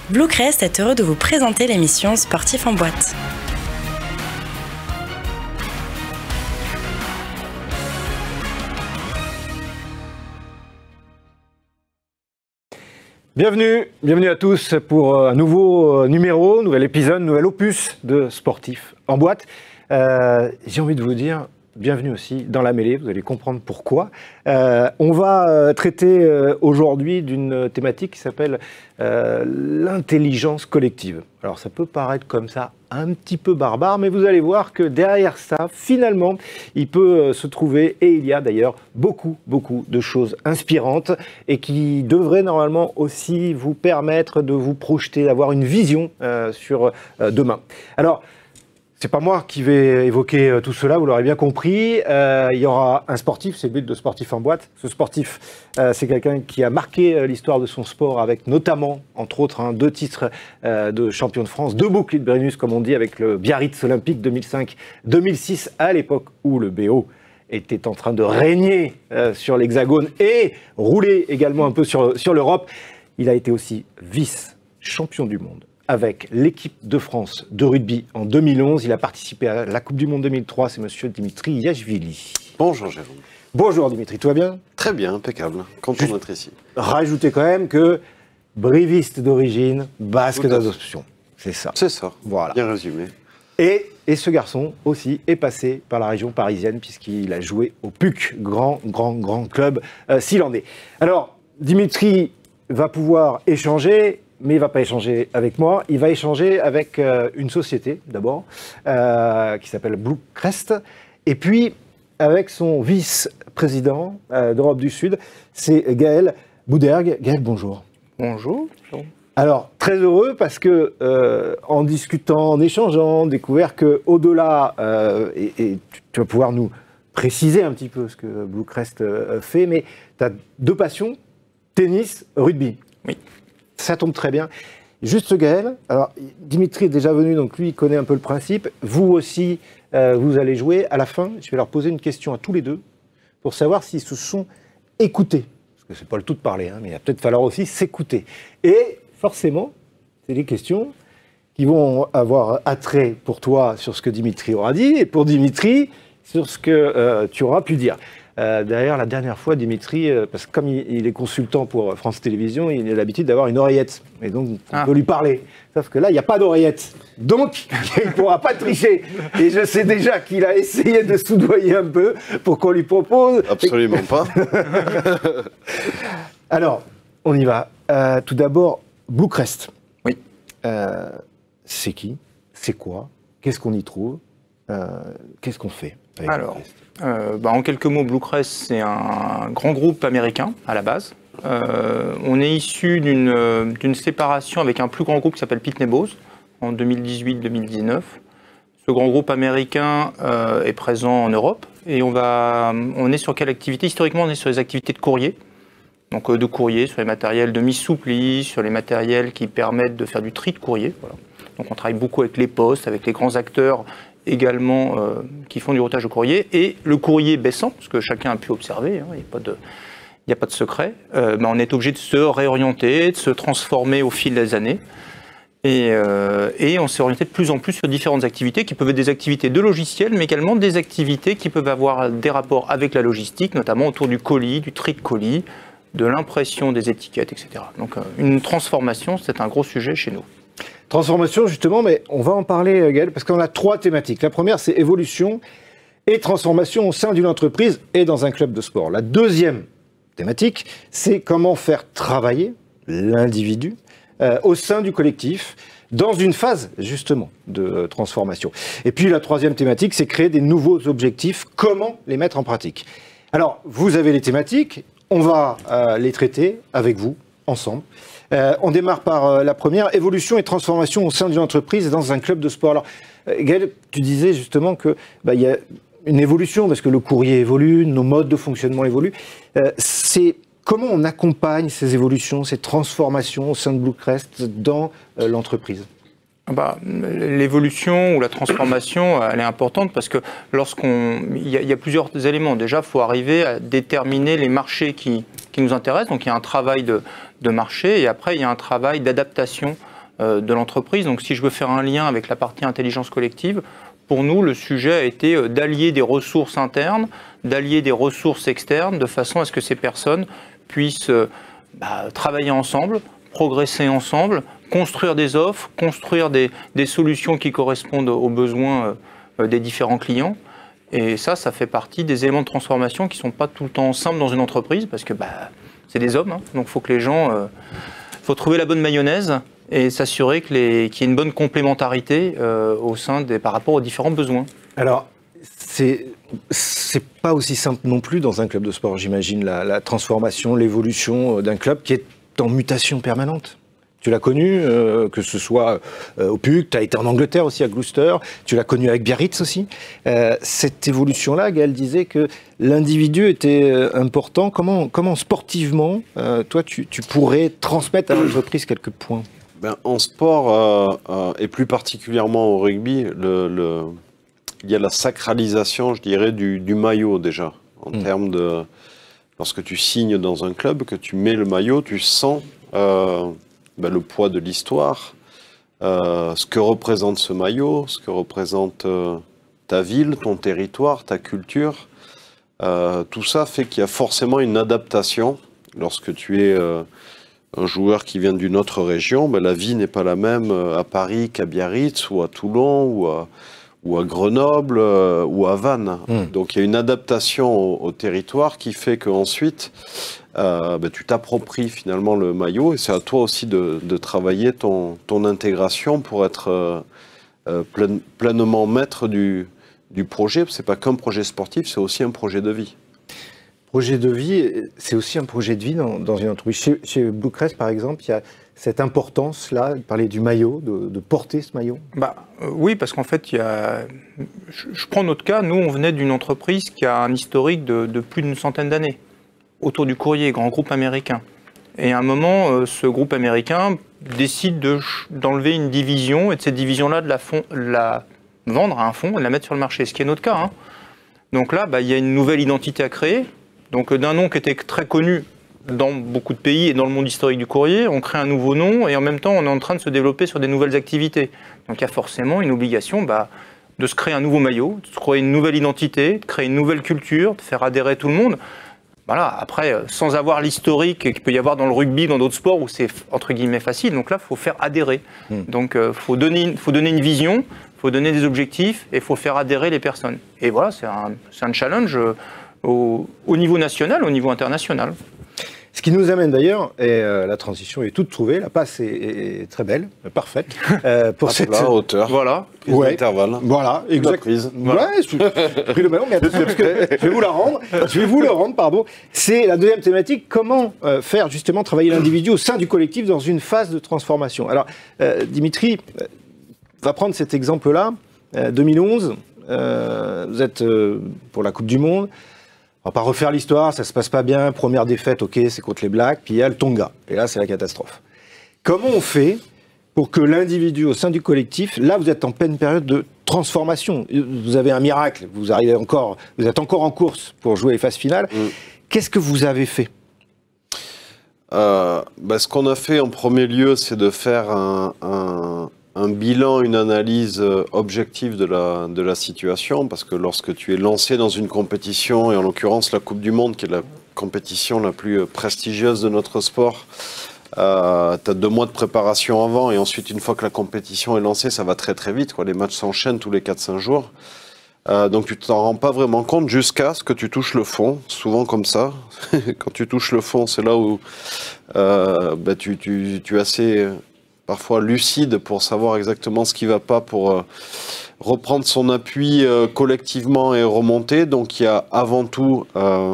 Bluecrest est heureux de vous présenter l'émission Sportif en boîte. Bienvenue à tous pour un nouveau numéro, nouvel épisode, nouvel opus de Sportif en boîte. J'ai envie de vous dire bienvenue aussi dans la mêlée, vous allez comprendre pourquoi. On va traiter aujourd'hui d'une thématique qui s'appelle l'intelligence collective. Alors ça peut paraître comme ça un petit peu barbare, mais vous allez voir que derrière ça, finalement, il peut se trouver, et il y a d'ailleurs beaucoup de choses inspirantes et qui devraient normalement aussi vous permettre de vous projeter, d'avoir une vision sur demain. Alors, c'est pas moi qui vais évoquer tout cela, vous l'aurez bien compris. Il y aura un sportif, c'est le but de Sportif en boîte. Ce sportif, c'est quelqu'un qui a marqué l'histoire de son sport avec notamment, entre autres, 2 titres de champion de France, 2 boucles de Brennus, comme on dit, avec le Biarritz Olympique 2005-2006, à l'époque où le BO était en train de régner sur l'Hexagone et rouler également un peu sur l'Europe. Il a été aussi vice-champion du monde avec l'équipe de France de rugby en 2011. Il a participé à la Coupe du Monde 2003. C'est monsieur Dimitri Yachvili. Bonjour Jérôme. Bonjour Dimitri, tout va bien? Très bien, impeccable. Content d'être ici. Rajoutez quand même que briviste d'origine, basque d'adoption. C'est ça. C'est ça, voilà. Bien résumé. Et ce garçon aussi est passé par la région parisienne puisqu'il a joué au PUC, grand club s'il-landais. Alors, Dimitri va pouvoir échanger, mais il ne va pas échanger avec moi, il va échanger avec une société d'abord, qui s'appelle Bluecrest, et puis avec son vice-président d'Europe du Sud, c'est Gaël Boudergue. Gaël, bonjour. Bonjour. Alors, très heureux parce que, en discutant, en échangeant, découvert qu'au-delà, et tu vas pouvoir nous préciser un petit peu ce que Bluecrest fait, mais tu as 2 passions, tennis, rugby. Oui. Ça tombe très bien. Juste Gaël, alors Dimitri est déjà venu, donc lui il connaît un peu le principe. Vous aussi, vous allez jouer. À la fin, je vais leur poser une question à tous les 2 pour savoir s'ils se sont écoutés. Parce que c'est pas le tout de parler, hein, mais il va peut-être falloir aussi s'écouter. Et forcément, c'est des questions qui vont avoir attrait pour toi sur ce que Dimitri aura dit et pour Dimitri sur ce que tu auras pu dire. D'ailleurs, la dernière fois, Dimitri, parce que comme il est consultant pour France Télévisions, il a l'habitude d'avoir une oreillette. Et donc, on peut lui parler. Sauf que là, il n'y a pas d'oreillette. Donc, il ne pourra pas tricher. Et je sais déjà qu'il a essayé de soudoyer un peu pour qu'on lui propose. Absolument pas. Alors, on y va. Tout d'abord, Bluecrest. Oui. C'est qui? C'est quoi? Qu'est-ce qu'on y trouve? Qu'est-ce qu'on fait avec Alors, en quelques mots, Bluecrest, c'est un grand groupe américain à la base. On est issu d'une séparation avec un plus grand groupe qui s'appelle Pitney Bowes en 2018-2019. Ce grand groupe américain est présent en Europe et on est sur quelle activité? Historiquement, on est sur les activités de courrier. Donc de courrier, sur les matériels de mise sous pli, sur les matériels qui permettent de faire du tri de courrier. Voilà. Donc on travaille beaucoup avec les postes, avec les grands acteurs également qui font du routage de courrier, et le courrier baissant, parce que chacun a pu observer, hein, il n'y a pas de secret, on est obligé de se réorienter, de se transformer au fil des années, et on s'est orienté de plus en plus sur différentes activités, qui peuvent être des activités de logiciel, mais également des activités qui peuvent avoir des rapports avec la logistique, notamment autour du colis, du tri de colis, de l'impression des étiquettes, etc. Donc une transformation, c'est un gros sujet chez nous. Transformation, justement, mais on va en parler, Gaël, parce qu'on a 3 thématiques. La première, c'est évolution et transformation au sein d'une entreprise et dans un club de sport. La deuxième thématique, c'est comment faire travailler l'individu au sein du collectif dans une phase, justement, de transformation. Et puis, la troisième thématique, c'est créer des nouveaux objectifs, comment les mettre en pratique. Alors, vous avez les thématiques, on va les traiter avec vous, ensemble. On démarre par la première, évolution et transformation au sein d'une entreprise et dans un club de sport. Alors, Gaël, tu disais justement que y a une évolution, parce que le courrier évolue, nos modes de fonctionnement évoluent. C'est comment on accompagne ces évolutions, ces transformations au sein de Bluecrest dans l'entreprise? L'évolution ou la transformation, elle est importante parce que il y a plusieurs éléments. Déjà, il faut arriver à déterminer les marchés qui nous intéressent. Donc, il y a un travail de marché et après, il y a un travail d'adaptation de l'entreprise. Donc si je veux faire un lien avec la partie intelligence collective, pour nous, le sujet a été d'allier des ressources internes, d'allier des ressources externes, de façon à ce que ces personnes puissent travailler ensemble, progresser ensemble, construire des offres, construire des solutions qui correspondent aux besoins des différents clients. Et ça fait partie des éléments de transformation qui ne sont pas tout le temps simples dans une entreprise, parce que c'est des hommes, hein, donc il faut que les gens... faut trouver la bonne mayonnaise et s'assurer qu'il y ait une bonne complémentarité par rapport aux différents besoins. Alors, c'est pas aussi simple non plus dans un club de sport, j'imagine, la transformation, l'évolution d'un club qui est en mutation permanente. Tu l'as connu, que ce soit au PUC, tu as été en Angleterre aussi à Gloucester, tu l'as connu avec Biarritz aussi. Cette évolution-là, Gaël disait que l'individu était important. Comment sportivement, toi, tu pourrais transmettre à l'entreprise quelques points? En sport, et plus particulièrement au rugby, il y a la sacralisation, je dirais, du maillot déjà. En termes de... Lorsque tu signes dans un club, que tu mets le maillot, tu sens le poids de l'histoire, ce que représente ce maillot, ce que représente ta ville, ton territoire, ta culture. Tout ça fait qu'il y a forcément une adaptation. Lorsque tu es un joueur qui vient d'une autre région, la vie n'est pas la même à Paris qu'à Biarritz ou à Toulon ou à Grenoble ou à Vannes. Donc il y a une adaptation au territoire qui fait qu'ensuite tu t'appropries finalement le maillot, et c'est à toi aussi de travailler ton intégration pour être pleinement maître du projet. C'est pas qu'un projet sportif, c'est aussi un projet de vie. Projet de vie, c'est aussi un projet de vie dans une entreprise. Chez Bluecrest, par exemple, il y a cette importance-là, de parler du maillot, de porter ce maillot. Oui, parce qu'en fait, je prends notre cas. Nous, on venait d'une entreprise qui a un historique de plus d'une centaine d'années, autour du courrier, grand groupe américain. Et à un moment, ce groupe américain décide d'enlever une division, et de cette division-là, de la vendre à un fonds et de la mettre sur le marché, ce qui est notre cas. Hein. Donc là, il y a une nouvelle identité à créer. Donc d'un nom qui était très connu dans beaucoup de pays et dans le monde historique du courrier, on crée un nouveau nom, et en même temps, on est en train de se développer sur des nouvelles activités. Donc il y a forcément une obligation de se créer un nouveau maillot, de se créer une nouvelle identité, de créer une nouvelle culture, de faire adhérer tout le monde. Voilà, après, sans avoir l'historique qu'il peut y avoir dans le rugby, dans d'autres sports où c'est entre guillemets facile. Donc là, il faut faire adhérer. Donc il faut donner une vision, il faut donner des objectifs, et il faut faire adhérer les personnes. Et voilà, c'est un challenge au niveau national, au niveau international. Ce qui nous amène d'ailleurs, et la transition est toute trouvée, la passe est très belle, parfaite. Pour cette hauteur, voilà. Intervalle. Voilà, exactement. Voilà. Pris le ballon, mais attention, parce que je vais vous le rendre, pardon. C'est la deuxième thématique, comment faire justement travailler l'individu au sein du collectif dans une phase de transformation. Alors, Dimitri va prendre cet exemple-là, 2011, vous êtes pour la Coupe du Monde. On va pas refaire l'histoire, ça se passe pas bien, première défaite, ok, c'est contre les Blacks, puis il y a le Tonga, et là c'est la catastrophe. Comment on fait pour que l'individu au sein du collectif, là vous êtes en pleine période de transformation, vous avez un miracle, vous êtes encore en course pour jouer les phases finales, qu'est-ce que vous avez fait? Ce qu'on a fait en premier lieu, c'est de faire un bilan, une analyse objective de la situation, parce que lorsque tu es lancé dans une compétition, et en l'occurrence la Coupe du Monde, qui est la compétition la plus prestigieuse de notre sport, tu as 2 mois de préparation avant, et ensuite une fois que la compétition est lancée, ça va très très vite, quoi. Les matchs s'enchaînent tous les 4-5 jours. Donc tu t'en rends pas vraiment compte jusqu'à ce que tu touches le fond, souvent comme ça. Quand tu touches le fond, c'est là où tu es assez... parfois lucide pour savoir exactement ce qui ne va pas, pour reprendre son appui collectivement et remonter. Donc il y a avant tout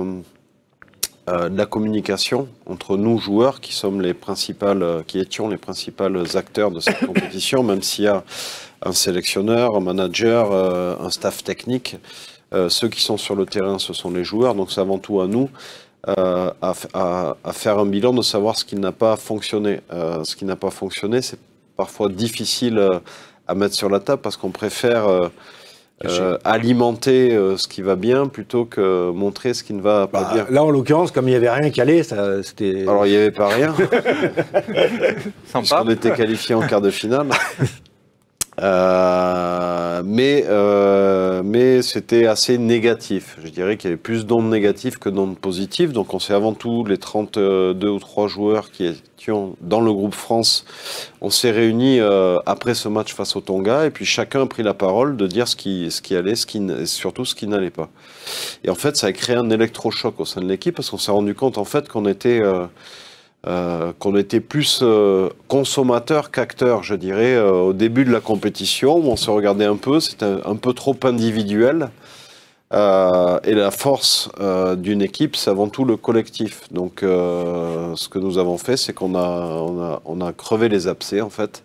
de la communication entre nous joueurs qui étions les principaux acteurs de cette compétition, même s'il y a un sélectionneur, un manager, un staff technique. Ceux qui sont sur le terrain, ce sont les joueurs, donc c'est avant tout à nous. À faire un bilan de savoir ce qui n'a pas fonctionné. Ce qui n'a pas fonctionné, c'est parfois difficile à mettre sur la table, parce qu'on préfère alimenter ce qui va bien plutôt que montrer ce qui ne va pas bien. Là, en l'occurrence, comme il n'y avait rien qui allait, c'était... Alors, il n'y avait pas rien. Sympa. On était qualifié en quart de finale. Mais c'était assez négatif. Je dirais qu'il y avait plus d'ondes négatives que d'ondes positives. Donc on s'est avant tout, les 32 ou 3 joueurs qui étions dans le groupe France, on s'est réunis après ce match face au Tonga et puis chacun a pris la parole de dire ce qui allait, surtout ce qui n'allait pas. Et en fait, ça a créé un électrochoc au sein de l'équipe parce qu'on s'est rendu compte en fait qu'on était plus consommateur qu'acteur, je dirais, au début de la compétition, où on se regardait un peu, c'était un peu trop individuel. Et la force d'une équipe, c'est avant tout le collectif. Donc, ce que nous avons fait, c'est qu'on a crevé les abcès, en fait.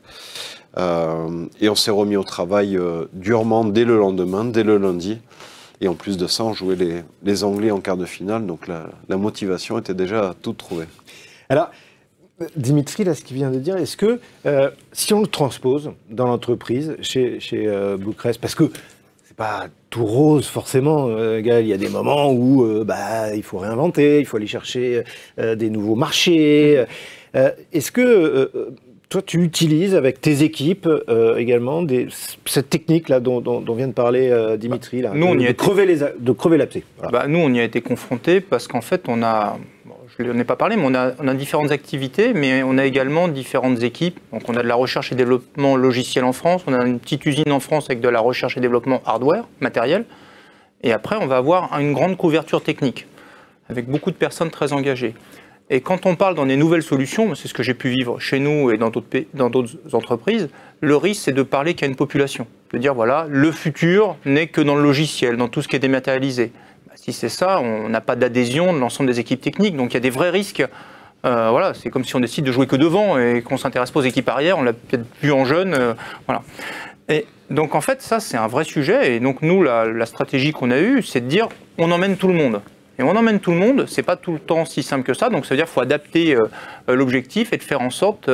Et on s'est remis au travail durement dès le lendemain, dès le lundi. Et en plus de ça, on jouait les Anglais en quart de finale. Donc, la motivation était déjà toute trouvée. Alors, Dimitri, là, ce qu'il vient de dire, est-ce que si on le transpose dans l'entreprise, chez Bluecrest, parce que c'est pas tout rose forcément, Gaël, il y a des moments où il faut réinventer, il faut aller chercher des nouveaux marchés. Est-ce que toi, tu utilises avec tes équipes également cette technique-là dont vient de parler Dimitri, là, de crever l'abcès. Voilà. Nous, on y a été confrontés parce qu'en fait, je n'en ai pas parlé, mais on a différentes activités, mais on a également différentes équipes. Donc on a de la recherche et développement logiciel en France, on a une petite usine en France avec de la recherche et développement hardware, matériel. Et après, on va avoir une grande couverture technique, avec beaucoup de personnes très engagées. Et quand on parle dans des nouvelles solutions, c'est ce que j'ai pu vivre chez nous et dans d'autres entreprises, le risque, c'est de parler qu'à une population. De dire, voilà, le futur n'est que dans le logiciel, dans tout ce qui est dématérialisé. Si c'est ça, on n'a pas d'adhésion de l'ensemble des équipes techniques. Donc il y a des vrais risques. C'est comme si on décide de jouer que devant et qu'on ne s'intéresse pas aux équipes arrière. On l'a peut-être vu en jeune. Voilà. Et donc en fait, ça, c'est un vrai sujet. Et donc nous, la stratégie qu'on a eue, c'est de dire on emmène tout le monde. Et on emmène tout le monde, c'est pas tout le temps si simple que ça. Donc ça veut dire qu'il faut adapter l'objectif et de faire en sorte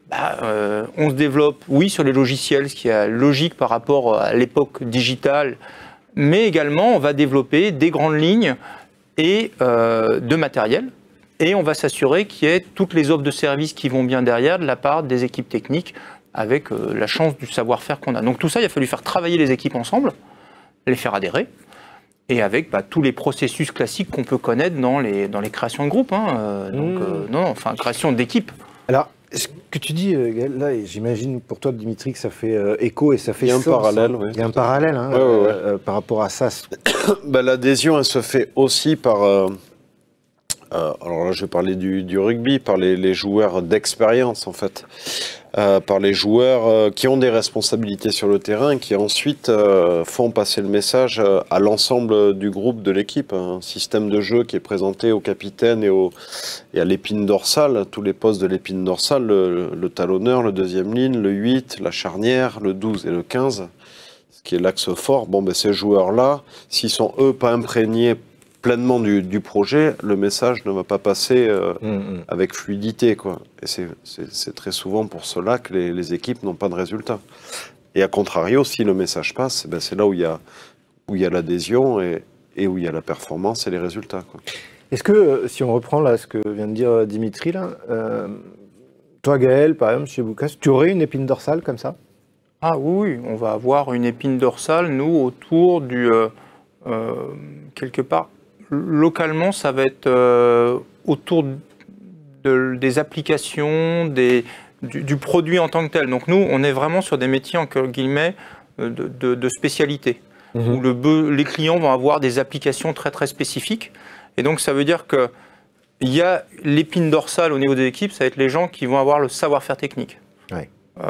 on se développe, oui, sur les logiciels, ce qui est logique par rapport à l'époque digitale, mais également on va développer des grandes lignes et de matériel, et on va s'assurer qu'il y ait toutes les offres de services qui vont bien derrière de la part des équipes techniques avec la chance du savoir-faire qu'on a. Donc tout ça, il a fallu faire travailler les équipes ensemble, les faire adhérer, et avec tous les processus classiques qu'on peut connaître dans les créations de groupes, création d'équipes. Alors, ce que tu dis, Gaël, là, j'imagine pour toi, Dimitri, que ça fait écho et ça fait sens. Il y a un parallèle. Il y a un parallèle par rapport à ça. L'adhésion, elle se fait aussi par... alors là, je vais parler du rugby, par les joueurs d'expérience, en fait. Par les joueurs qui ont des responsabilités sur le terrain, qui ensuite font passer le message à l'ensemble du groupe de l'équipe. Un système de jeu qui est présenté au capitaine et à l'épine dorsale, tous les postes de l'épine dorsale, le talonneur, le deuxième ligne, le 8, la charnière, le 12 et le 15, ce qui est l'axe fort. Ces joueurs-là, s'ils sont eux pas imprégnés pleinement du projet, le message ne va pas passer avec fluidité, quoi. Et c'est très souvent pour cela que les équipes n'ont pas de résultats. Et à contrario, si le message passe, c'est là où il y a l'adhésion et où il y a la performance et les résultats, quoi. Est-ce que, si on reprend là ce que vient de dire Dimitri, là, toi Gaël, par exemple, chez Bluecrest, tu aurais une épine dorsale comme ça? Ah oui, on va avoir une épine dorsale, nous, autour du... quelque part, localement, ça va être autour des applications, du produit en tant que tel. Donc nous, on est vraiment sur des métiers, entre guillemets, de spécialité, où les clients vont avoir des applications très très spécifiques. Et donc ça veut dire qu'il y a l'épine dorsale au niveau des équipes, ça va être les gens qui vont avoir le savoir-faire technique. Ouais.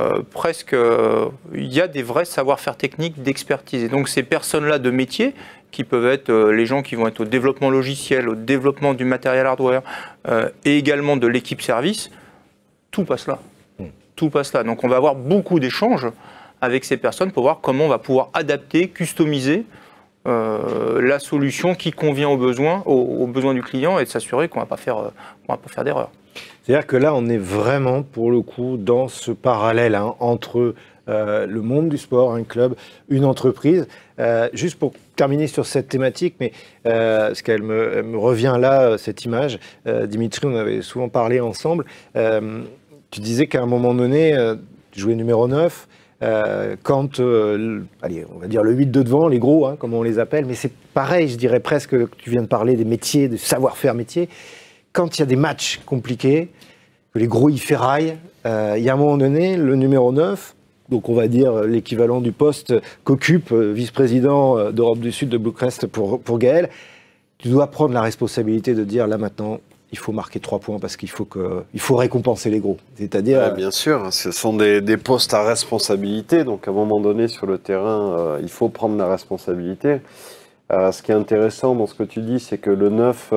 Il y a des vrais savoir-faire techniques d'expertise. Et donc ces personnes-là de métier, qui peuvent être les gens qui vont être au développement logiciel, au développement du matériel hardware, et également de l'équipe service, tout passe là. Tout passe là. Donc on va avoir beaucoup d'échanges avec ces personnes pour voir comment on va pouvoir adapter, customiser la solution qui convient aux besoins du client et de s'assurer qu'on ne va pas faire d'erreur. C'est-à-dire que là, on est vraiment, pour le coup, dans ce parallèle entre le monde du sport, un club, une entreprise. Juste pour terminer sur cette thématique, mais parce qu'elle me revient là, cette image, Dimitri, on avait souvent parlé ensemble, tu disais qu'à un moment donné, tu jouais numéro 9, quand, allez, on va dire le 8 de devant, les gros, hein, comme on les appelle, mais c'est pareil, je dirais presque, que tu viens de parler des métiers, de savoir-faire métier, quand il y a des matchs compliqués, que les gros y ferraillent, il y a un moment donné, le numéro 9, donc on va dire l'équivalent du poste qu'occupe vice-président d'Europe du Sud de Bluecrest pour Gaël, tu dois prendre la responsabilité de dire là maintenant, il faut marquer 3 points parce qu'il faut récompenser les gros. C'est-à-dire... Ouais, bien sûr, ce sont des postes à responsabilité, donc à un moment donné sur le terrain, il faut prendre la responsabilité. Ce qui est intéressant dans ce que tu dis, c'est que le 9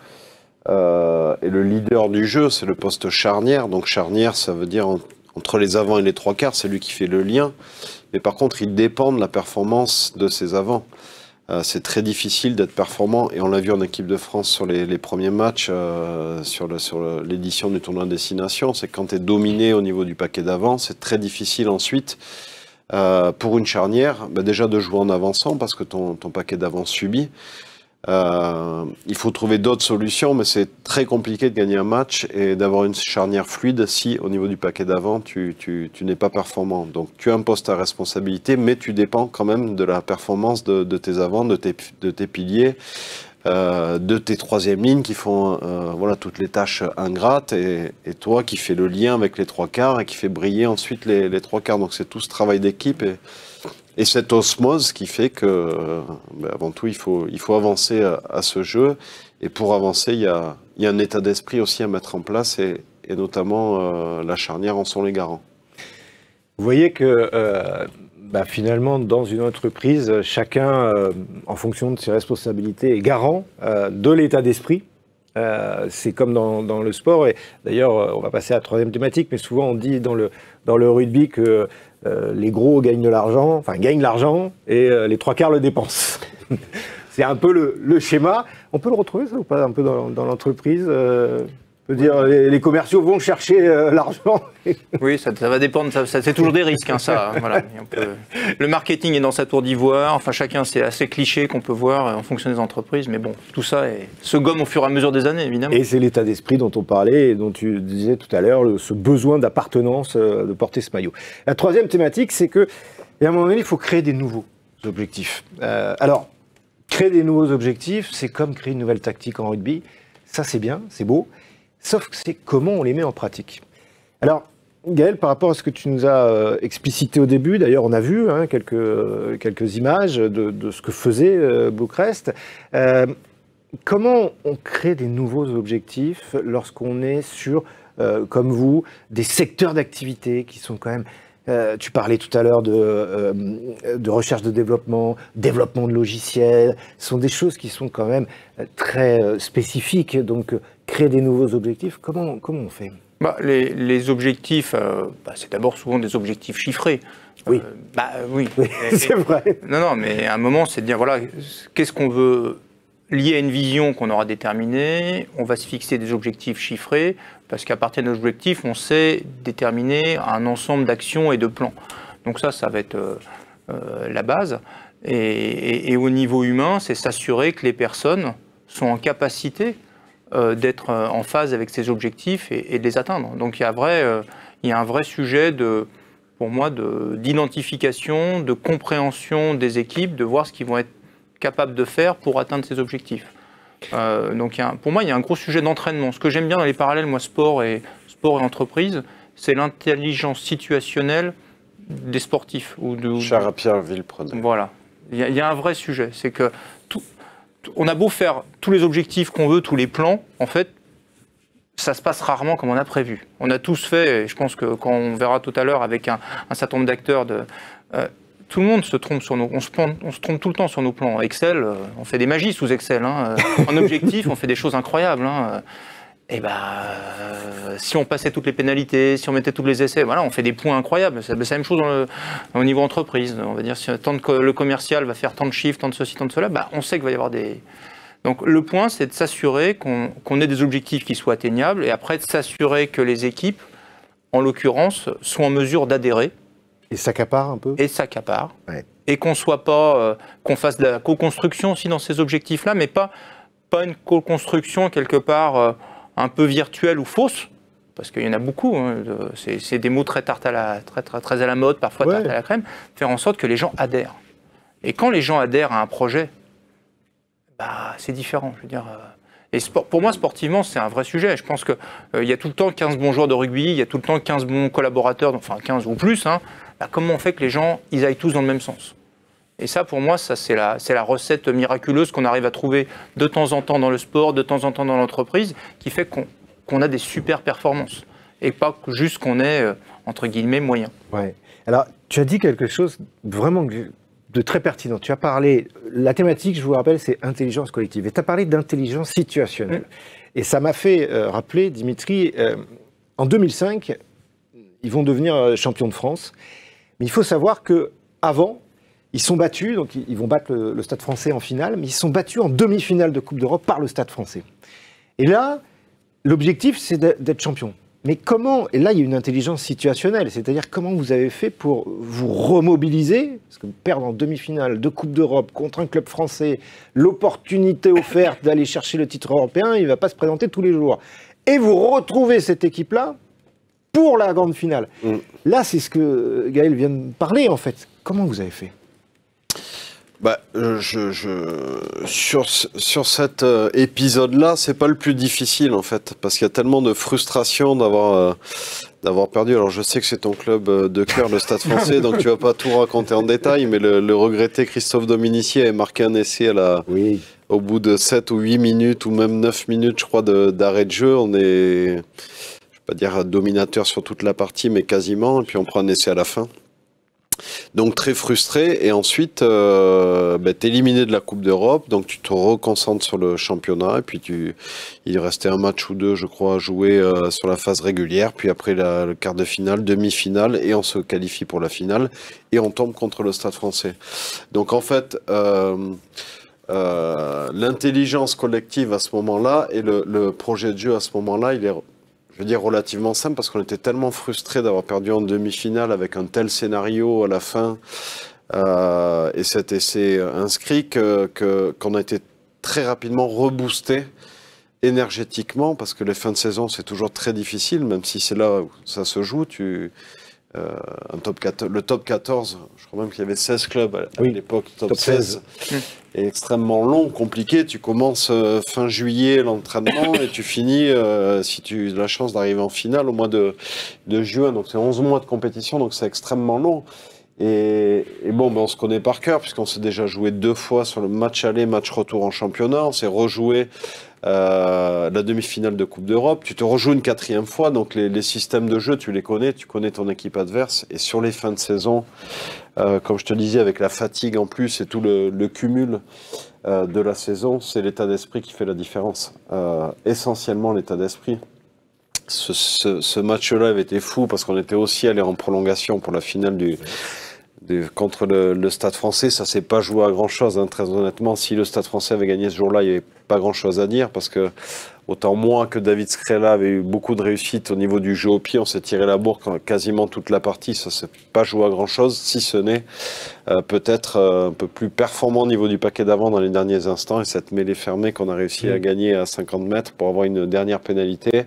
est le leader du jeu, c'est le poste charnière. Donc charnière, ça veut dire entre les avants et les 3/4, c'est lui qui fait le lien. Mais par contre, il dépend de la performance de ses avants. C'est très difficile d'être performant, et on l'a vu en équipe de France sur les premiers matchs, sur l'édition du tournoi de destination, c'est que quand tu es dominé au niveau du paquet d'avant, c'est très difficile ensuite pour une charnière, déjà de jouer en avançant, parce que ton paquet d'avant subit. Il faut trouver d'autres solutions, mais c'est très compliqué de gagner un match et d'avoir une charnière fluide si au niveau du paquet d'avant tu n'es pas performant. Donc tu as un poste à responsabilité, mais tu dépends quand même de la performance de tes avants, de tes piliers, de tes troisièmes lignes qui font voilà, toutes les tâches ingrates, et toi qui fais le lien avec les 3/4 et qui fait briller ensuite les 3/4. Donc c'est tout ce travail d'équipe et cette osmose qui fait que, avant tout, il faut avancer à ce jeu. Et pour avancer, il y a un état d'esprit aussi à mettre en place, et notamment la charnière en sont les garants. Vous voyez que finalement, dans une entreprise, chacun, en fonction de ses responsabilités, est garant de l'état d'esprit. C'est comme dans le sport. Et d'ailleurs, on va passer à la troisième thématique, mais souvent on dit dans le rugby que les gros gagnent l'argent et les 3/4 le dépensent. C'est un peu le schéma. On peut le retrouver, ça, ou pas, un peu dans l'entreprise on peut dire les commerciaux vont chercher l'argent. Oui, ça va dépendre. C'est toujours des risques, hein, ça. Voilà. Le marketing est dans sa tour d'ivoire. Enfin, chacun, c'est assez cliché qu'on peut voir en fonction des entreprises. Mais bon, tout ça se gomme au fur et à mesure des années, évidemment. Et c'est l'état d'esprit dont on parlait et dont tu disais tout à l'heure, ce besoin d'appartenance, de porter ce maillot. La troisième thématique, c'est qu'à un moment donné, il faut créer des nouveaux objectifs. Alors, créer des nouveaux objectifs, c'est comme créer une nouvelle tactique en rugby. Ça, c'est bien, c'est beau. Sauf que c'est comment on les met en pratique. Alors, Gaël, par rapport à ce que tu nous as explicité au début, d'ailleurs on a vu quelques images de ce que faisait Bluecrest, comment on crée des nouveaux objectifs lorsqu'on est sur, comme vous, des secteurs d'activité qui sont quand même... tu parlais tout à l'heure de recherche de développement de logiciels. Ce sont des choses qui sont quand même très spécifiques. Donc, créer des nouveaux objectifs, comment on fait ? Les objectifs, c'est d'abord souvent des objectifs chiffrés. Oui. Oui. C'est vrai. Non, mais à un moment, c'est de dire, voilà, qu'est-ce qu'on veut lié à une vision qu'on aura déterminée, on va se fixer des objectifs chiffrés, parce qu'à partir d'un objectif, on sait déterminer un ensemble d'actions et de plans. Donc ça va être la base. Et au niveau humain, c'est s'assurer que les personnes sont en capacité d'être en phase avec ces objectifs et de les atteindre. Donc il y a un vrai sujet pour moi d'identification, de compréhension des équipes, de voir ce qu'ils vont être capables de faire pour atteindre ces objectifs. Donc pour moi, il y a un gros sujet d'entraînement. Ce que j'aime bien dans les parallèles, moi, sport et entreprise, c'est l'intelligence situationnelle des sportifs. Cher à Pierre Villepreneur. Voilà. Il y a un vrai sujet. C'est que on a beau faire tous les objectifs qu'on veut, tous les plans, en fait, ça se passe rarement comme on a prévu. On a tous fait, et je pense que quand on verra tout à l'heure avec un certain nombre d'acteurs, tout le monde se trompe on se trompe tout le temps sur nos plans. Excel, on fait des magies sous Excel. Hein. En objectif, on fait des choses incroyables. Hein. Et si on passait toutes les pénalités, si on mettait tous les essais, voilà, on fait des points incroyables. C'est la même chose au niveau entreprise. On va dire, si le commercial va faire tant de chiffres, tant de ceci, tant de cela, on sait qu'il va y avoir des... Donc le point, c'est de s'assurer qu'on ait des objectifs qui soient atteignables, et après de s'assurer que les équipes, en l'occurrence, soient en mesure d'adhérer Et s'accapare un peu. Et s'accapare. Ouais. Et qu'on soit pas, qu'on fasse de la co-construction aussi dans ces objectifs-là, mais pas une co-construction quelque part un peu virtuelle ou fausse, parce qu'il y en a beaucoup. Hein, c'est des mots très très à la mode, parfois tarte à la crème. Faire en sorte que les gens adhèrent. Et quand les gens adhèrent à un projet, bah, c'est différent. Je veux dire. Et pour moi, sportivement, c'est un vrai sujet. Je pense qu'il y a tout le temps 15 bons joueurs de rugby, il y a tout le temps 15 bons collaborateurs, enfin 15 ou plus. Hein. Bah, comment on fait que les gens ils aillent tous dans le même sens? Et ça, pour moi, ça, c'est la recette miraculeuse qu'on arrive à trouver de temps en temps dans le sport, de temps en temps dans l'entreprise, qui fait qu'on a des super performances. Et pas juste qu'on est, entre guillemets, moyen. Ouais. Alors, tu as dit quelque chose vraiment de très pertinent. Tu as parlé, la thématique, je vous rappelle, c'est intelligence collective. Et tu as parlé d'intelligence situationnelle. Et ça m'a fait rappeler, Dimitri, en 2005, ils vont devenir champions de France. Mais il faut savoir qu'avant, ils sont battus, donc ils vont battre le Stade français en finale, mais ils sont battus en demi-finale de Coupe d'Europe par le Stade français. Et là, l'objectif, c'est d'être champion. Mais comment, et là il y a une intelligence situationnelle, c'est-à-dire comment vous avez fait pour vous remobiliser, parce que perdre en demi-finale de Coupe d'Europe contre un club français, l'opportunité offerte d'aller chercher le titre européen, il ne va pas se présenter tous les jours. Et vous retrouvez cette équipe-là pour la grande finale. Là, c'est ce que Gaël vient de parler en fait. Comment vous avez fait ? Bah, sur cet épisode-là, c'est pas le plus difficile en fait, parce qu'il y a tellement de frustration d'avoir perdu. Alors je sais que c'est ton club de cœur, le Stade Français, donc tu vas pas tout raconter en détail, mais le regretté Christophe Dominici avait marqué un essai au bout de 7 ou 8 minutes, ou même 9 minutes, je crois, d'arrêt de jeu. On est, je vais pas dire dominateur sur toute la partie, mais quasiment, et puis on prend un essai à la fin. Donc très frustré, et ensuite t'es éliminé de la Coupe d'Europe, donc tu te reconcentres sur le championnat, et puis il restait un match ou deux, je crois, à jouer sur la phase régulière, puis après le quart de finale, demi-finale, et on se qualifie pour la finale, et on tombe contre le Stade Français. Donc en fait, l'intelligence collective à ce moment-là, et le projet de jeu à ce moment-là, il est, je veux dire, relativement simple, parce qu'on était tellement frustrés d'avoir perdu en demi-finale avec un tel scénario à la fin et cet essai inscrit qu'on a été très rapidement reboosté énergétiquement, parce que les fins de saison, c'est toujours très difficile, même si c'est là où ça se joue. Le top 14, je crois même qu'il y avait 16 clubs à l'époque, top 16. Est extrêmement long, compliqué. Tu commences fin juillet l'entraînement et tu finis, si tu as la chance d'arriver en finale, au mois de juin. Donc c'est 11 mois de compétition, donc c'est extrêmement long. Et bon, on se connaît par cœur, puisqu'on s'est déjà joué 2 fois sur le match aller, match retour en championnat. On s'est rejoué la demi-finale de Coupe d'Europe. Tu te rejoues une 4e fois, donc les systèmes de jeu, tu les connais, tu connais ton équipe adverse. Et sur les fins de saison, comme je te disais, avec la fatigue en plus et tout le cumul de la saison, c'est l'état d'esprit qui fait la différence. Essentiellement l'état d'esprit. Ce match-là avait été fou, parce qu'on était aussi allé en prolongation pour la finale contre le Stade Français. Ça s'est pas joué à grand-chose, hein, très honnêtement. Si le Stade Français avait gagné ce jour-là, il n'y avait pas grand-chose à dire, parce que autant moi que David Scrella avait eu beaucoup de réussite au niveau du jeu au pied, on s'est tiré la bourre quasiment toute la partie. Ça s'est pas joué à grand-chose, si ce n'est peut-être un peu plus performant au niveau du paquet d'avant dans les derniers instants, et cette mêlée fermée qu'on a réussi à gagner à 50 mètres pour avoir une dernière pénalité.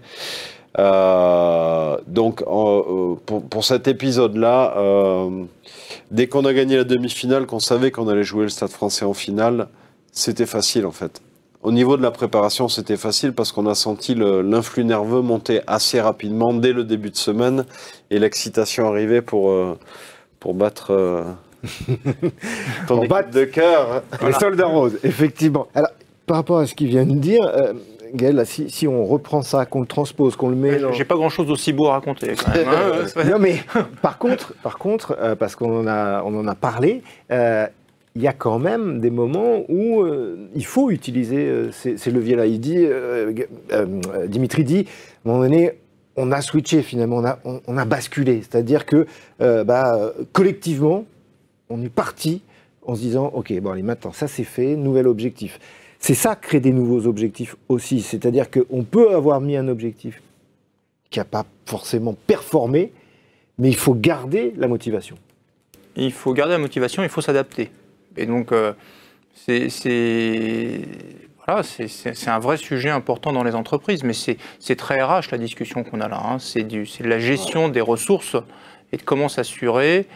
Donc pour cet épisode-là, dès qu'on a gagné la demi-finale, qu'on savait qu'on allait jouer le Stade Français en finale, c'était facile en fait. Au niveau de la préparation, c'était facile, parce qu'on a senti l'influx nerveux monter assez rapidement dès le début de semaine, et l'excitation arrivait pour battre ton équipe de cœur. Les soldats roses, effectivement. Alors, par rapport à ce qu'il vient de dire, Gaël, si on reprend ça, qu'on le transpose, qu'on le met... J'ai pas grand-chose d'aussi beau à raconter quand même. Non mais, par contre, parce qu'on en a parlé, il y a quand même des moments où il faut utiliser ces leviers-là. Il dit, Dimitri dit, à un moment donné, on a switché finalement, on a basculé. C'est-à-dire que collectivement, on est parti en se disant, ok, bon allez, maintenant ça c'est fait, nouvel objectif. C'est ça, créer des nouveaux objectifs aussi. C'est-à-dire qu'on peut avoir mis un objectif qui n'a pas forcément performé, mais il faut garder la motivation. il faut garder la motivation, il faut s'adapter. Et donc, c'est un vrai sujet important dans les entreprises, mais c'est très RH la discussion qu'on a là. Hein. C'est de la gestion des ressources et de comment s'assurer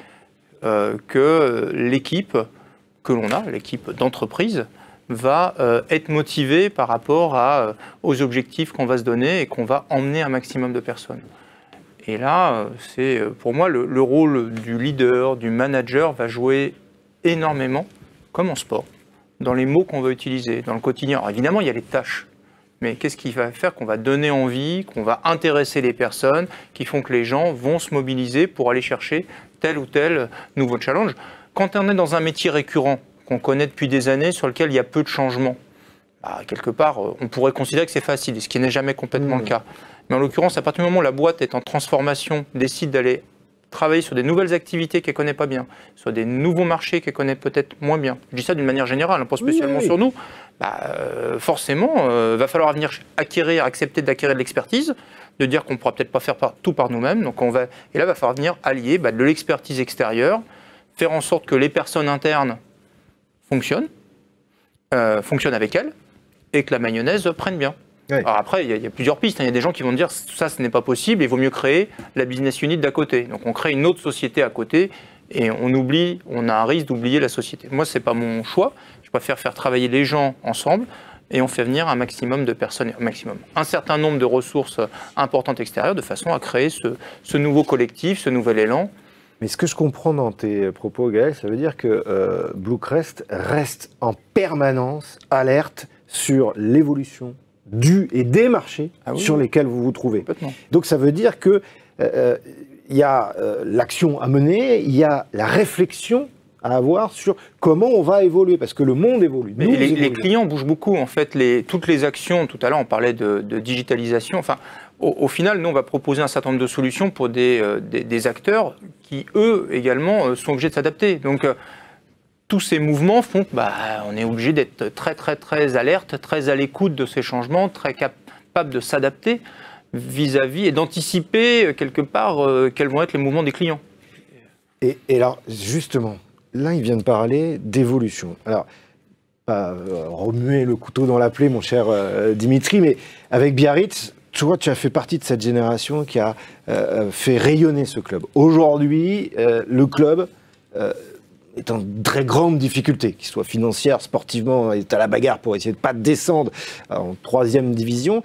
que l'équipe que l'on a, l'équipe d'entreprise, va être motivée par rapport aux objectifs qu'on va se donner et qu'on va emmener un maximum de personnes. Et là, c'est pour moi le rôle du leader, du manager va jouer énormément, comme en sport, dans les mots qu'on va utiliser, dans le quotidien. Alors évidemment, il y a les tâches, mais qu'est-ce qui va faire qu'on va donner envie, qu'on va intéresser les personnes, qui font que les gens vont se mobiliser pour aller chercher tel ou tel nouveau challenge. Quand on est dans un métier récurrent, qu'on connaît depuis des années, sur lequel il y a peu de changements, quelque part, on pourrait considérer que c'est facile, ce qui n'est jamais complètement le cas. Mais en l'occurrence, à partir du moment où la boîte est en transformation, décide d'aller travailler sur des nouvelles activités qu'elle ne connaît pas bien, sur des nouveaux marchés qu'elle connaît peut-être moins bien. Je dis ça d'une manière générale, pas spécialement sur nous. Forcément, va falloir venir accepter d'acquérir de l'expertise, de dire qu'on ne pourra peut-être pas faire tout par nous-mêmes. Donc et là, il va falloir venir allier de l'expertise extérieure, faire en sorte que les personnes internes fonctionnent avec elles, et que la mayonnaise prenne bien. Oui. Alors après, il y a plusieurs pistes. Il y a des gens qui vont dire ça, ce n'est pas possible, il vaut mieux créer la business unit d'à côté. Donc on crée une autre société à côté et on a un risque d'oublier la société. Moi, ce n'est pas mon choix. Je préfère faire travailler les gens ensemble et on fait venir un maximum de personnes, un certain nombre de ressources importantes extérieures de façon à créer ce nouveau collectif, ce nouvel élan. Mais ce que je comprends dans tes propos, Gaël, ça veut dire que Bluecrest reste en permanence alerte sur l'évolution et des marchés sur lesquels vous vous trouvez. Donc ça veut dire que il y a l'action à mener, il y a la réflexion à avoir sur comment on va évoluer, parce que le monde évolue. Mais les clients bougent beaucoup, en fait. Toutes les actions, tout à l'heure on parlait de digitalisation, enfin, au final, nous on va proposer un certain nombre de solutions pour des acteurs qui, eux, également, sont obligés de s'adapter. Donc, tous ces mouvements font qu'on est obligé d'être très, très, très alerte, très à l'écoute de ces changements, très capable de s'adapter vis-à-vis et d'anticiper quelque part quels vont être les mouvements des clients. Et alors, justement, là, il vient de parler d'évolution. Alors, pas remuer le couteau dans la plaie, mon cher Dimitri, mais avec Biarritz, toi, tu as fait partie de cette génération qui a fait rayonner ce club. Aujourd'hui, le club est en très grande difficulté, qu'il soit financière, sportivement, est à la bagarre pour essayer de ne pas descendre en 3e division.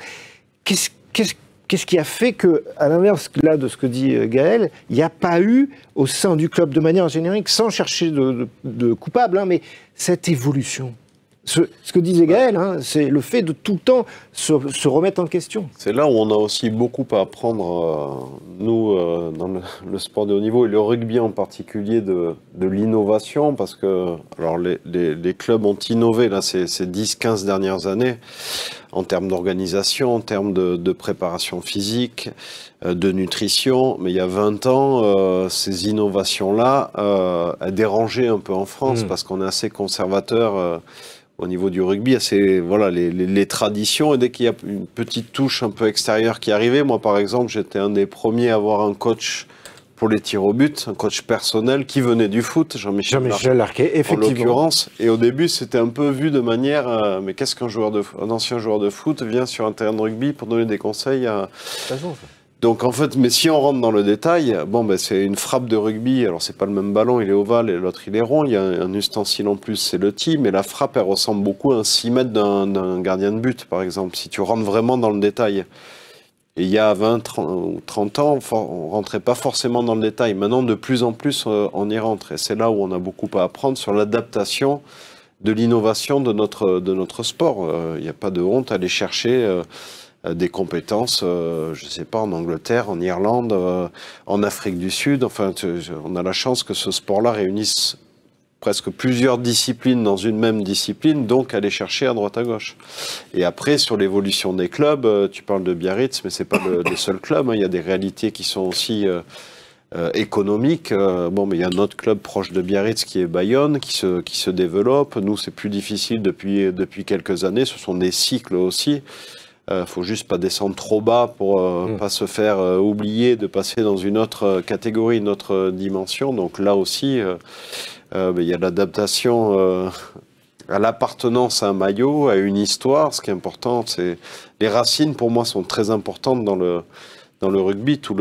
Qu'est-ce qui a fait que, à l'inverse là de ce que dit Gaël, il n'y a pas eu au sein du club de manière générique, sans chercher de coupable, mais cette évolution? Ce que disait Gaël, c'est le fait de tout le temps se remettre en question. C'est là où on a aussi beaucoup à apprendre, nous, dans le sport de haut niveau, et le rugby en particulier, de l'innovation, parce que alors les clubs ont innové là, ces 10-15 dernières années, en termes d'organisation, en termes de préparation physique, de nutrition. Mais il y a 20 ans, ces innovations-là dérangeaient un peu en France, parce qu'on est assez conservateur au niveau du rugby, voilà, les traditions, et dès qu'il y a une petite touche un peu extérieure qui arrivait, moi par exemple, j'étais un des premiers à avoir un coach pour les tirs au but, un coach personnel qui venait du foot, Jean-Michel Larquet, effectivement. En l'occurrence, et au début c'était un peu vu de manière, mais qu'est-ce qu'un ancien joueur de foot vient sur un terrain de rugby pour donner des conseils à... Donc en fait, mais si on rentre dans le détail, c'est une frappe de rugby, alors c'est pas le même ballon, il est ovale et l'autre il est rond, il y a un ustensile en plus, c'est le tee, mais la frappe elle ressemble beaucoup à un 6 mètres d'un gardien de but par exemple, si tu rentres vraiment dans le détail. Et il y a 20 ou 30 ans, on rentrait pas forcément dans le détail. Maintenant, de plus en plus, on y rentre. Et c'est là où on a beaucoup à apprendre sur l'adaptation de l'innovation de notre sport. Il n'y a pas de honte à aller chercher des compétences, je ne sais pas, en Angleterre, en Irlande, en Afrique du Sud. Enfin, on a la chance que ce sport-là réunisse presque plusieurs disciplines dans une même discipline, donc aller chercher à droite à gauche. Et après, sur l'évolution des clubs, tu parles de Biarritz, mais c'est pas le seul club. Il y a des réalités qui sont aussi économiques. Mais il y a un autre club proche de Biarritz qui est Bayonne, qui se développe. Nous, c'est plus difficile depuis quelques années. Ce sont des cycles aussi. faut juste pas descendre trop bas pour pas se faire oublier de passer dans une autre catégorie, une autre dimension. Donc là aussi, il y a l'adaptation à l'appartenance à un maillot, à une histoire. Ce qui est important, c'est les racines. Pour moi, sont très importantes dans le rugby. Tout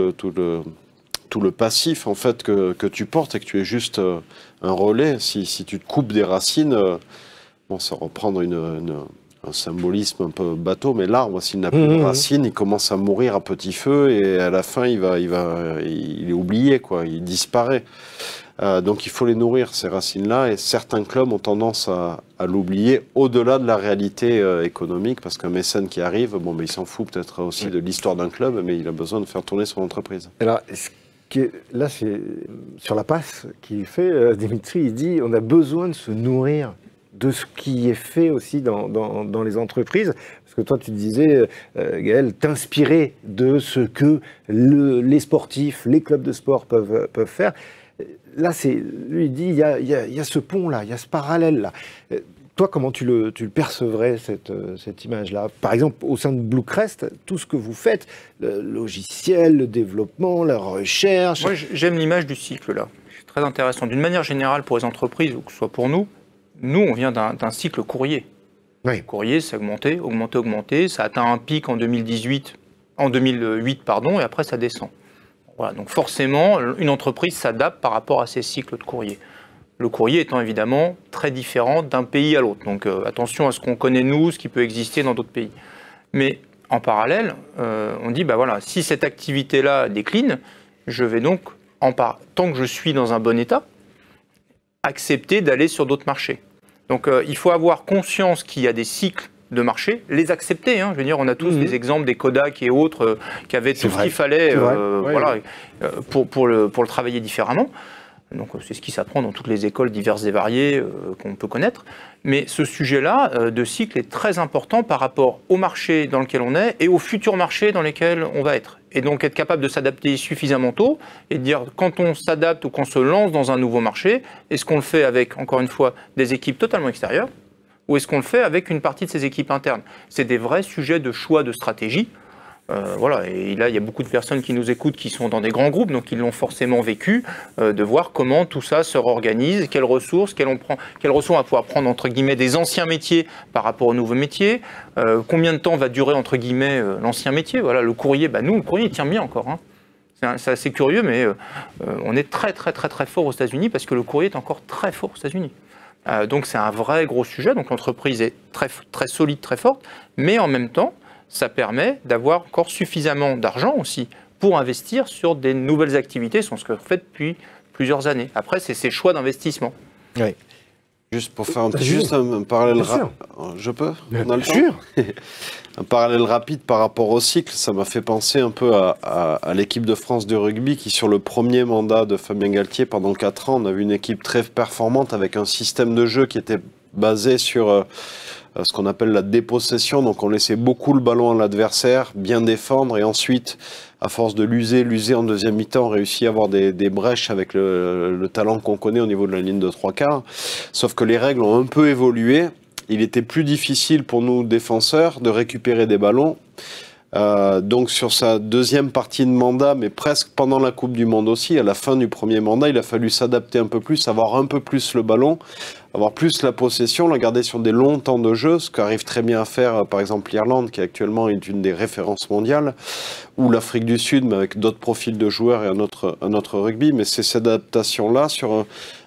le passif en fait que tu portes et que tu es juste un relais. Si tu te coupes des racines, bon, ça reprendre un symbolisme un peu bateau, mais l'arbre, s'il n'a plus de racines, il commence à mourir à petit feu et à la fin, il est oublié, quoi, il disparaît. Donc il faut les nourrir, ces racines-là, et certains clubs ont tendance à l'oublier au-delà de la réalité économique, parce qu'un mécène qui arrive, bon, mais il s'en fout peut-être aussi de l'histoire d'un club, mais il a besoin de faire tourner son entreprise. Alors, là, c'est sur la passe qu'il fait, Dimitri, il dit on a besoin de se nourrir de ce qui est fait aussi dans les entreprises. Parce que toi, tu disais, Gaël, t'inspirer de ce que les sportifs, les clubs de sport peuvent faire. Là, lui, il dit, il y a ce pont-là, il y a ce parallèle-là. Toi, comment tu le percevrais, cette image-là? Par exemple, au sein de Bluecrest, tout ce que vous faites, le logiciel, le développement, la recherche... Moi, j'aime l'image du cycle, là. C'est très intéressant. D'une manière générale, pour les entreprises, ou que ce soit pour nous, on vient d'un cycle courrier. Oui. Le courrier, c'est augmenté. Ça atteint un pic en 2008, et après, ça descend. Voilà, donc forcément, une entreprise s'adapte par rapport à ces cycles de courrier. Le courrier étant évidemment très différent d'un pays à l'autre. Donc attention à ce qu'on connaît nous, ce qui peut exister dans d'autres pays. Mais en parallèle, on dit, bah voilà, si cette activité-là décline, je vais donc, tant que je suis dans un bon état, accepter d'aller sur d'autres marchés. Donc il faut avoir conscience qu'il y a des cycles de marché, les accepter. Je veux dire, on a tous des exemples des Kodak et autres qui avaient tout ce qu'il fallait pour le travailler différemment. Donc c'est ce qui s'apprend dans toutes les écoles diverses et variées qu'on peut connaître. Mais ce sujet-là de cycle est très important par rapport au marché dans lequel on est et aux futurs marchés dans lesquels on va être. Et donc être capable de s'adapter suffisamment tôt et de dire quand on s'adapte ou qu'on se lance dans un nouveau marché, est-ce qu'on le fait avec, encore une fois, des équipes totalement extérieures ou est-ce qu'on le fait avec une partie de ses équipes internes? C'est des vrais sujets de choix de stratégie. Voilà, et là, il y a beaucoup de personnes qui nous écoutent qui sont dans des grands groupes, donc ils l'ont forcément vécu, de voir comment tout ça se réorganise, quelles ressources on va pouvoir prendre, entre guillemets, des anciens métiers par rapport aux nouveaux métiers, combien de temps va durer, entre guillemets, l'ancien métier. Voilà, le courrier, nous, le courrier, il tient bien encore. C'est assez curieux, mais on est très, très, très, très fort aux États-Unis parce que le courrier est encore très fort aux États-Unis. Donc c'est un vrai gros sujet, donc l'entreprise est très, très solide, très forte, mais en même temps, ça permet d'avoir encore suffisamment d'argent aussi pour investir sur des nouvelles activités, c'est ce qu'on fait depuis plusieurs années. Après, c'est ces choix d'investissement. Oui. Juste pour faire un parallèle rapide. Je peux? On a le temps. Sûr. Un parallèle rapide par rapport au cycle, ça m'a fait penser un peu à l'équipe de France de rugby qui, sur le premier mandat de Fabien Galtier, pendant 4 ans, on a vu une équipe très performante avec un système de jeu qui était basé sur ce qu'on appelle la dépossession. Donc on laissait beaucoup le ballon à l'adversaire, bien défendre, et ensuite, à force de l'user en deuxième mi-temps, on réussit à avoir des brèches avec le talent qu'on connaît au niveau de la ligne de 3/4. Sauf que les règles ont un peu évolué. Il était plus difficile pour nous, défenseurs, de récupérer des ballons. Donc sur sa deuxième partie de mandat, mais presque pendant la Coupe du Monde aussi, à la fin du premier mandat, il a fallu s'adapter un peu plus, avoir un peu plus le ballon, avoir plus la possession, la garder sur des longs temps de jeu, ce qu'arrive très bien à faire par exemple l'Irlande, qui actuellement est une des références mondiales, ou l'Afrique du Sud, mais avec d'autres profils de joueurs et un autre rugby. Mais c'est cette adaptation-là sur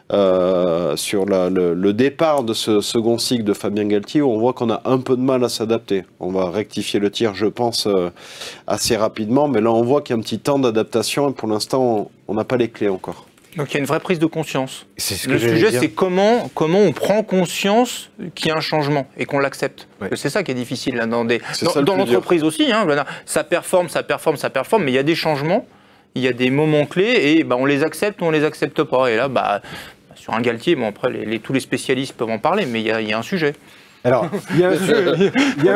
le départ de ce second cycle de Fabien Galtier, où on voit qu'on a un peu de mal à s'adapter. On va rectifier le tir, je pense, assez rapidement, mais là on voit qu'il y a un petit temps d'adaptation et pour l'instant on n'a pas les clés encore. Donc il y a une vraie prise de conscience. Le sujet, c'est comment on prend conscience qu'il y a un changement et qu'on l'accepte. Ouais. C'est ça qui est difficile là, dans l'entreprise aussi. Ça performe, mais il y a des changements, il y a des moments clés et on les accepte ou on les accepte pas. Et là, sur un Galtier, après tous les spécialistes peuvent en parler, mais il y a un sujet. Alors, il y a un sujet,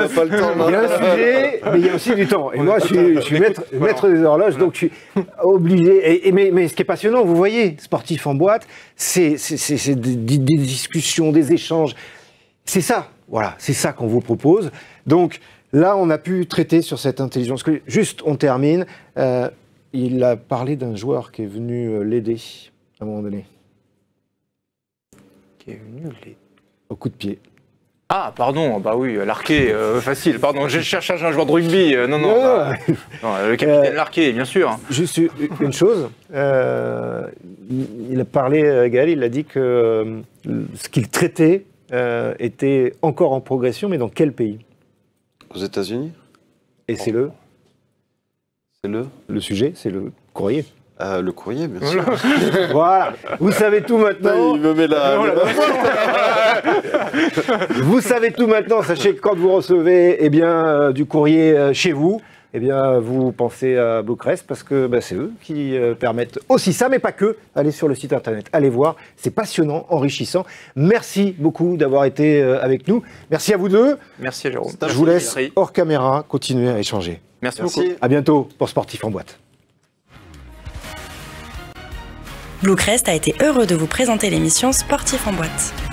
mais il y a aussi du temps. Et moi, je suis maître des horloges, donc je suis obligé. Mais ce qui est passionnant, vous voyez, Sportif en boîte, c'est des discussions, des échanges. C'est ça, voilà, c'est ça qu'on vous propose. Donc, Là, on a pu traiter sur cette intelligence. Juste, on termine. Il a parlé d'un joueur qui est venu l'aider à un moment donné. Qui est venu l'aider. Au coup de pied. Ah, pardon, bah oui, Larquet, facile, pardon, je cherche un joueur de rugby, non, le capitaine Larquet, bien sûr. Juste une chose, il a parlé, Gaël, il a dit que ce qu'il traitait était encore en progression, mais dans quel pays? Aux États-Unis? Et c'est le sujet, c'est le courrier. Le courrier, bien sûr. Voilà, vous savez tout maintenant. Il me met Vous savez tout maintenant. Sachez que quand vous recevez du courrier chez vous, vous pensez à Bluecrest parce que c'est eux qui permettent aussi ça, mais pas que. Allez sur le site internet, allez voir. C'est passionnant, enrichissant. Merci beaucoup d'avoir été avec nous. Merci à vous deux. Merci à Jérôme. Je vous laisse hors caméra continuer à échanger. Merci beaucoup. À bientôt pour Sportif en boîte. Bluecrest a été heureux de vous présenter l'émission Sportif en boîte.